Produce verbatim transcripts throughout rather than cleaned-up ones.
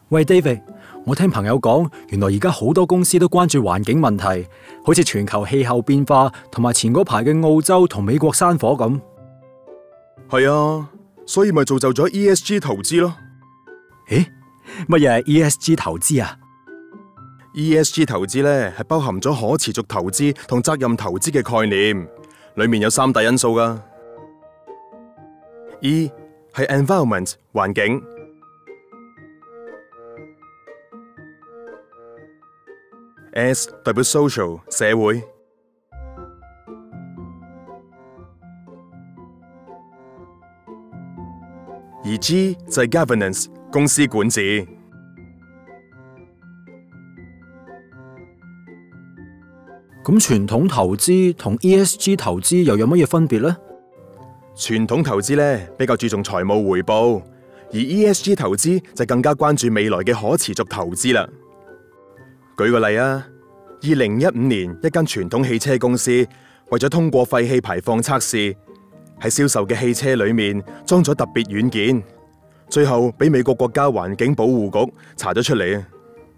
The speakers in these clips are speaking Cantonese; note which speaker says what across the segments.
Speaker 1: 喂 ，David，我聽朋友講，原來而家好多公司都關注環境問題，好似全球氣候變化同埋前嗰排嘅澳洲同美國山火咁。
Speaker 2: 係啊，所以咪造就咗 E S G 投資咯。
Speaker 1: 咦，乜嘢係 E S G 投資啊？
Speaker 2: E S G 投資咧係包含咗可持續投資同責任投資嘅概念，裏面有三大因素噶。E 係 environment 環境。S 代表 social 社會，而 G 就係 governance 公司管治。
Speaker 1: 咁傳統投資同 E S G 投資又有乜嘢分別呢？
Speaker 2: 傳統投資咧比較注重財務回報，而 E S G 投資就更加關注未來嘅可持續投資啦。舉個例啊，二零一五年一間傳統汽車公司為咗通過廢氣排放測試，喺銷售嘅汽車裏面裝咗特別軟件，最後俾美國國家環境保護局查咗出嚟啊！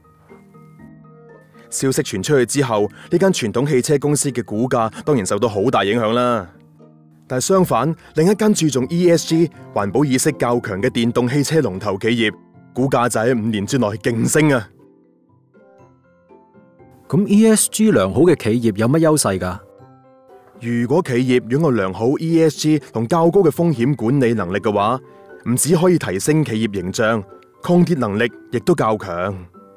Speaker 2: 消息傳出去之後，呢間傳統汽車公司嘅股價當然受到好大影響啦。但係相反，另一間注重 E S G 環保意識較強嘅電動汽車龍頭企業，股價就喺五年之內勁升啊！
Speaker 1: 咁 E S G 良好嘅企業有乜優勢㗎？
Speaker 2: 如果企業擁有良好 E S G 同較高嘅風險管理能力嘅話，唔只可以提升企業形象，抗跌能力亦都較強。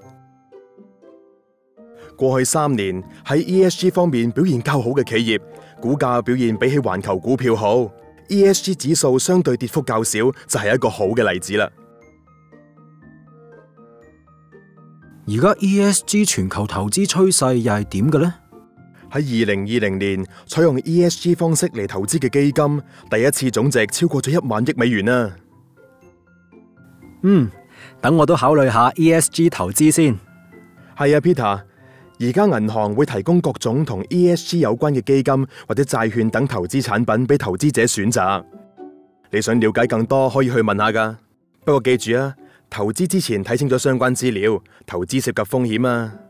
Speaker 2: 過去三年喺 E S G 方面表現較好嘅企業，股價表現比起環球股票好 ，E S G 指數相對跌幅較少，就係一個好嘅例子啦。
Speaker 1: 而家 E S G 全球投資趨勢又係點嘅呢？
Speaker 2: 喺二零二零年，採用 E S G 方式嚟投資嘅基金，第一次總值超過咗一萬億美元啦。
Speaker 1: 嗯，等我都考慮下 E S G 投資先。
Speaker 2: 係啊 ，Peter， 而家銀行會提供各種同 E S G 有關嘅基金或者債券等投資產品俾投資者選擇。你想了解更多，可以去問下噶。不過記住啊，投資之前睇清楚相關資料，投資涉及風險啊。